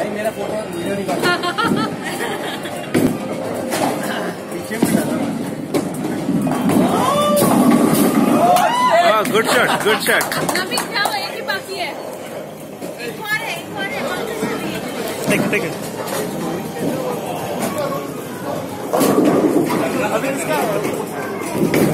भाई मेरा photo video निकाल पीछे में डाला। Good shot, good shot. अभी क्या हुआ, एक ही बाकी है। एक और है, एक और है। ठीक है। अभी इसका